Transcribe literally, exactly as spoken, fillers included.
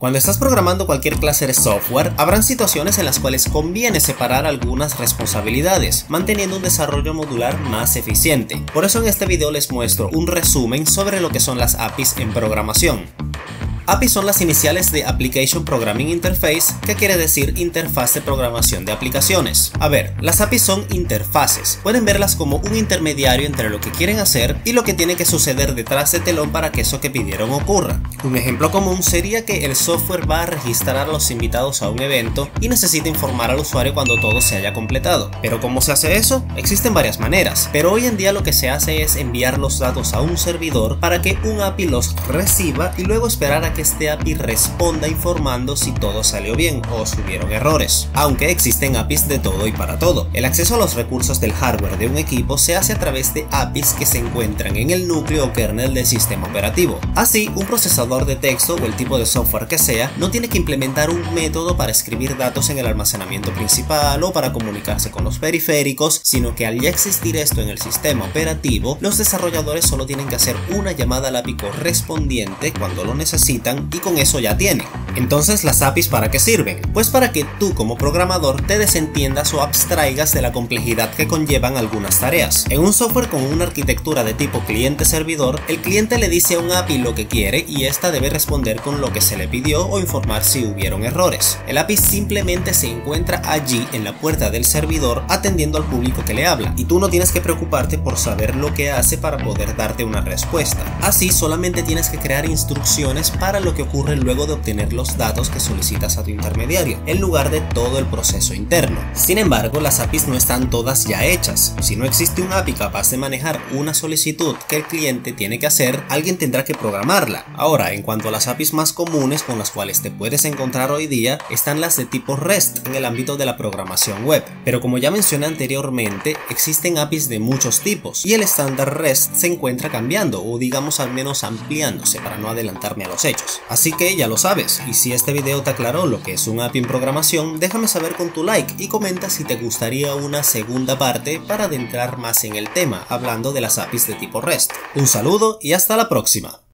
Cuando estás programando cualquier clase de software, habrán situaciones en las cuales conviene separar algunas responsabilidades, manteniendo un desarrollo modular más eficiente. Por eso en este video les muestro un resumen sobre lo que son las A P Is en programación. A P Is son las iniciales de Application Programming Interface, que quiere decir interfaz de programación de aplicaciones. A ver, las A P Is son interfaces, pueden verlas como un intermediario entre lo que quieren hacer y lo que tiene que suceder detrás de telón para que eso que pidieron ocurra. Un ejemplo común sería que el software va a registrar a los invitados a un evento y necesita informar al usuario cuando todo se haya completado. ¿Pero cómo se hace eso? Existen varias maneras, pero hoy en día lo que se hace es enviar los datos a un servidor para que un A P I los reciba y luego esperar a que este A P I responda informando si todo salió bien o si hubieron errores. Aunque existen A P Is de todo y para todo. El acceso a los recursos del hardware de un equipo se hace a través de A P Is que se encuentran en el núcleo o kernel del sistema operativo. Así, un procesador de texto o el tipo de software que sea no tiene que implementar un método para escribir datos en el almacenamiento principal o para comunicarse con los periféricos, sino que al ya existir esto en el sistema operativo, los desarrolladores solo tienen que hacer una llamada al A P I correspondiente cuando lo necesitan y con eso ya tienen. Entonces, ¿las A P Is para qué sirven? Pues para que tú como programador te desentiendas o abstraigas de la complejidad que conllevan algunas tareas. En un software con una arquitectura de tipo cliente-servidor, el cliente le dice a un A P I lo que quiere y ésta debe responder con lo que se le pidió o informar si hubieron errores. El A P I simplemente se encuentra allí en la puerta del servidor atendiendo al público que le habla, y tú no tienes que preocuparte por saber lo que hace para poder darte una respuesta. Así, solamente tienes que crear instrucciones para lo que ocurre luego de obtener los datos que solicitas a tu intermediario, en lugar de todo el proceso interno. Sin embargo, las A P Is no están todas ya hechas. Si no existe un A P I capaz de manejar una solicitud que el cliente tiene que hacer, alguien tendrá que programarla. Ahora, en cuanto a las A P Is más comunes con las cuales te puedes encontrar hoy día, están las de tipo REST en el ámbito de la programación web. Pero como ya mencioné anteriormente, existen A P Is de muchos tipos, y el estándar REST se encuentra cambiando, o digamos al menos ampliándose, para no adelantarme a los hechos. Así que ya lo sabes, y si este video te aclaró lo que es un A P I en programación, déjame saber con tu like y comenta si te gustaría una segunda parte para adentrar más en el tema, hablando de las A P Is de tipo REST. Un saludo y hasta la próxima.